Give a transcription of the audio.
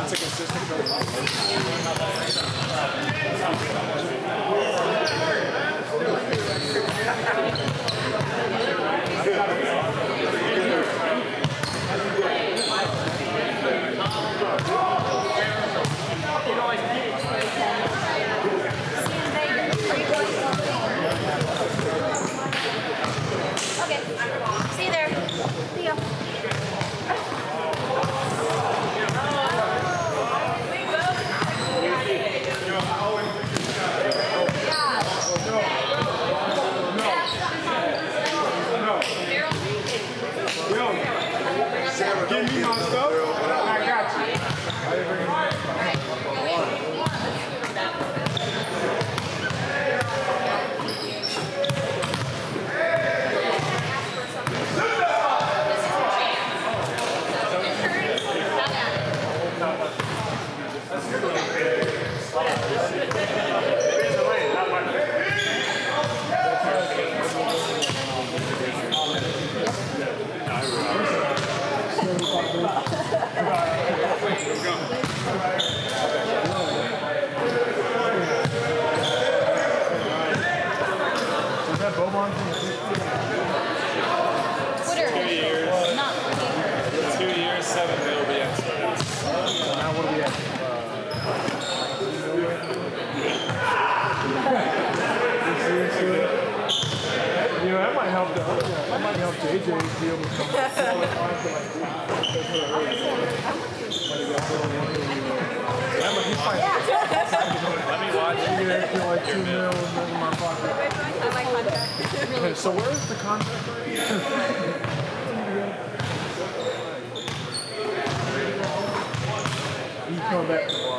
That's a consistent Okay. See you there. See ya. Give me my stuff. I got you. Twitter. 2 years. Not 2 years, 7 will be experts. Now what are we at? You know, that might help JJ be able to come. Let me watch. I feel like $2 million in my pocket. I like contract. Okay, so where's the contract? He's coming back.